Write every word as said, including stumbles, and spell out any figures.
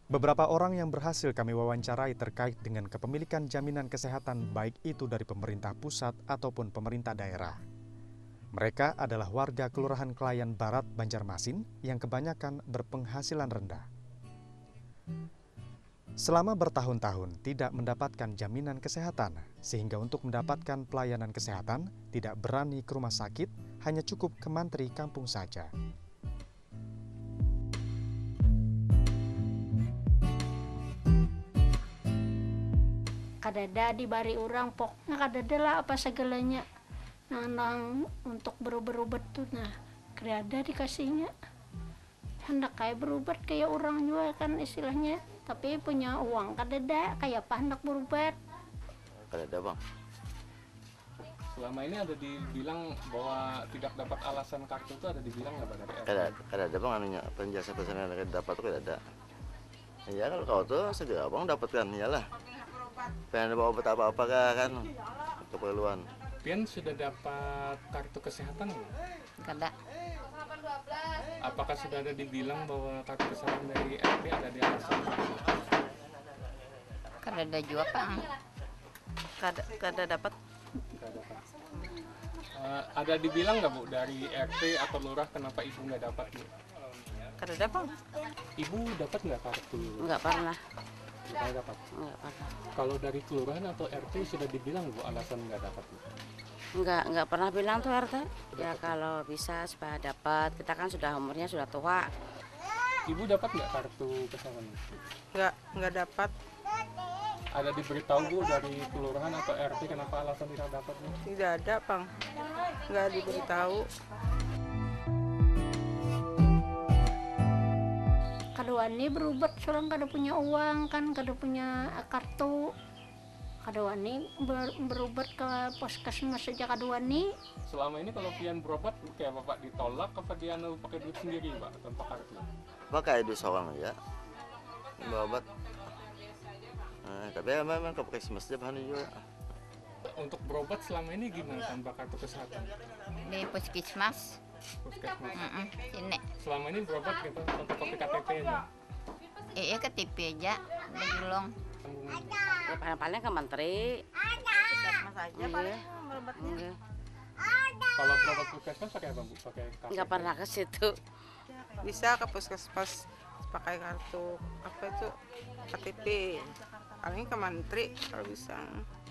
Beberapa orang yang berhasil kami wawancarai terkait dengan kepemilikan jaminan kesehatan baik itu dari pemerintah pusat ataupun pemerintah daerah. Mereka adalah warga Kelurahan Kelayan Barat, Banjarmasin yang kebanyakan berpenghasilan rendah. Selama bertahun-tahun tidak mendapatkan jaminan kesehatan, sehingga untuk mendapatkan pelayanan kesehatan tidak berani ke rumah sakit, hanya cukup ke mantri kampung saja. Kadada dibari orang pokoknya kadada lah apa segalanya. Nah, nah untuk berobat-obat tuh nah kadada dikasihnya. Hendak kayak berobat kayak orang juga kan istilahnya, tapi punya uang kadada kayak apa hendak berobat. Kadada bang. Selama ini ada dibilang bahwa tidak dapat alasan kartu itu ada dibilang nggak dari R T? Kadada, kadada bang anunya penjelasan pesanan yang dapat tuh kadada. Ya kalau kau tuh segera bang dapatkan iyalah. Pengen bawa obat apa-apa kan keperluan. Pian sudah dapat kartu kesehatan belum? Kada. Apakah sudah ada dibilang bahwa kartu kesehatan dari R T ada di alasan? Kada ada juga Pak. Kada, kada dapat. Nggak dapat. Uh, ada dibilang nggak Bu dari R T atau lurah kenapa Ibu nggak dapat Bu? Kada dapat. Ibu dapat nggak kartu? Enggak pernah. Nggak dapat. Enggak pernah. Kalau dari kelurahan atau R T sudah dibilang Bu alasan nggak dapat Bu? Enggak, enggak pernah bilang tuh R T. Ya kalau bisa supaya dapat. Kita kan sudah umurnya sudah tua. Ibu dapat nggak kartu kesehatan? Enggak, enggak dapat. Ada diberitahu Bu dari kelurahan atau R T kenapa alasan tidak dapat Bu? Tidak ada, Bang. Enggak diberitahu. Kadawani berobat seorang kada punya uang kan, kada punya kartu. Kadawani ber, berobat ke puskesmas saja kadawani. Selama ini kalau pian berobat kayak Bapak ditolak apa dia anu pakai duit sendiri Pak tanpa kartu? Pakai itu seorang ya. Bawa obat. Nah, tapi memang ke puskesmas dia bahan juga. Untuk berobat selama ini gimana tanpa kartu kesehatan? Di puskesmas. Puskesmas. Mm-mm, sini. Selama ini berobat gitu tanpa kopi K T P-nya. Iya ke T V aja, belum. Ya, paling-paling ke menteri. Puskesmas aja paling berobatnya. Enggak, Kalau berobat puskesmas pakai apa Bu? Pakai K T P? enggak pernah ke situ. Bisa ke puskesmas pakai kartu apa itu K T P. Paling ke mantri kalau bisa.